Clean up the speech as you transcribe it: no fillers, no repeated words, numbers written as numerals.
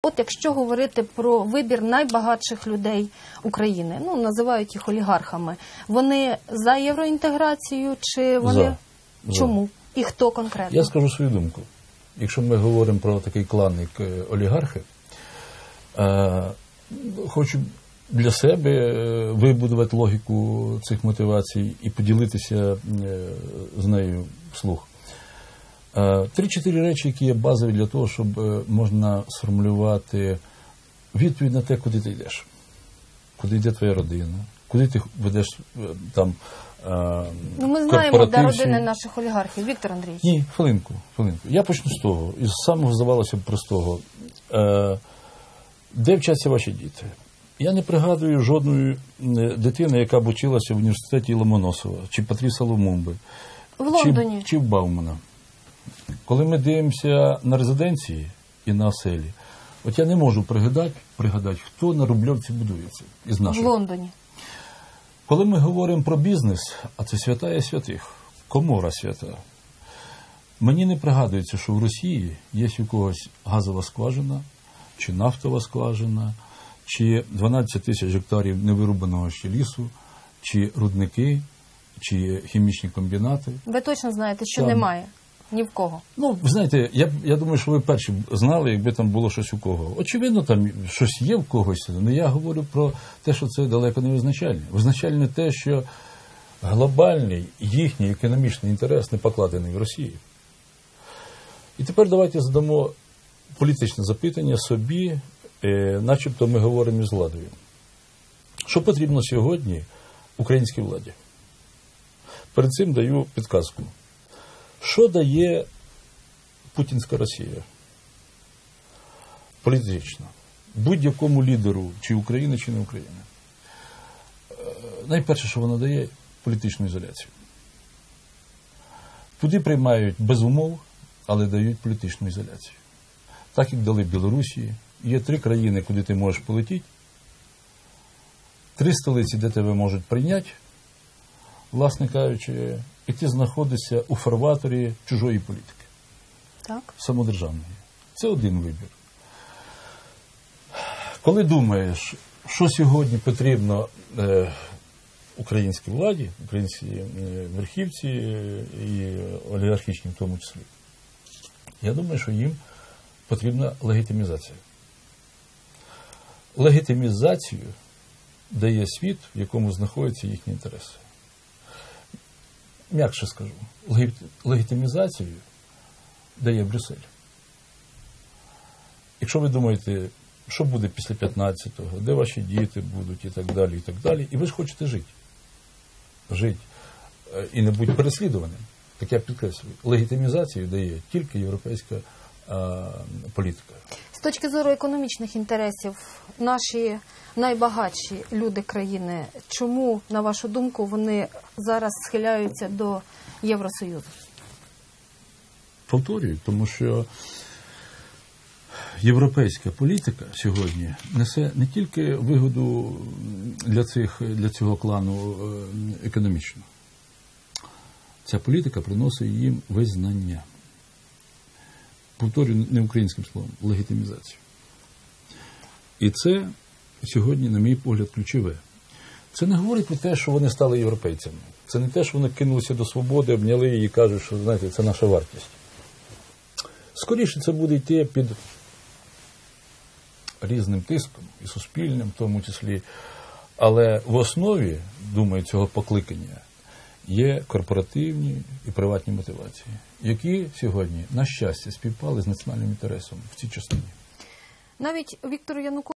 От якщо говорити про вибір найбагатших людей України, ну, називають їх олігархами, вони за євроінтеграцію чи вони... Чому? І хто конкретно? Я скажу свою думку. Якщо ми говоримо про такий клан, як олігархи, хочу для себе вибудувати логіку цих мотивацій і поділитися з нею вслух. 3-4 речі, які є базові для того, щоб можна сформулювати відповідь на те, куди ти йдеш. Куди йде твоя родина, куди ти ведеш там ми знаємо, де родини наших олігархів. Віктор Андрійович. Ні, хвилинку. Я почну з того, із самого, здавалося б, простого. Де вчаться ваші діти? Я не пригадую жодної дитини, яка б училася в університеті Ломоносова, чи Патріса Лумумби, в Лондоні, чи в Баумана. Коли ми дивимося на резиденції і на оселі, от я не можу пригадати, хто на Рубльовці будується із наших. В Лондоні. Коли ми говоримо про бізнес, а це святая святих, комора свята, мені не пригадується, що в Росії є у когось газова скважина, чи нафтова скважина, чи 12 тисяч гектарів невирубаного ще лісу, чи рудники, чи хімічні комбінати. Ви точно знаєте, що немає? Ні в кого. Ну, ви знаєте, я думаю, що ви перші знали, якби там було щось у кого. Очевидно, там щось є в когось, але я говорю про те, що це далеко не визначальне. Визначальне те, що глобальний їхній економічний інтерес не покладений в Росії. І тепер давайте задамо політичне запитання собі, начебто ми говоримо із владою. Що потрібно сьогодні українській владі? Перед цим даю підказку. Що дає путінська Росія? Політично. Будь-якому лідеру, чи України, чи не України. Найперше, що вона дає – політичну ізоляцію. Туди приймають без умов, але дають політичну ізоляцію. Так, як дали Білорусі. Є 3 країни, куди ти можеш полетіти, 3 столиці, де тебе можуть прийняти, власне кажучи, і ти знаходишся у фарваторі чужої політики. Так. Самодержавної. Це один вибір. Коли думаєш, що сьогодні потрібно українській владі, українській верхівці і олігархічній в тому числі, я думаю, що їм потрібна легітимізація. Легітимізацію дає світ, в якому знаходяться їхні інтереси. М'якше скажу, легітимізацію дає Брюссель. Якщо ви думаєте, що буде після 15-го, де ваші діти будуть і так далі, і ви ж хочете жити і не бути переслідуваним, так я підкреслюю, легітимізацію дає тільки європейська політика. З точки зору економічних інтересів, наші найбагатші люди країни, чому, на вашу думку, вони зараз схиляються до Євросоюзу? Повторюю, тому що європейська політика сьогодні несе не тільки вигоду для цього клану економічну. Ця політика приносить їм визнання. Повторюю не українським словом, легітимізацію. І це сьогодні, на мій погляд, ключове. Це не говорить про те, що вони стали європейцями. Це не те, що вони кинулися до свободи, обняли її і кажуть, що, знаєте, це наша вартість. Скоріше це буде йти під різним тиском, і суспільним в тому числі. Але в основі, думаю, цього покликання є корпоративні і приватні мотивації, які сьогодні, на щастя, співпали з національним інтересом в цій частині. Навіть Віктору Януковичу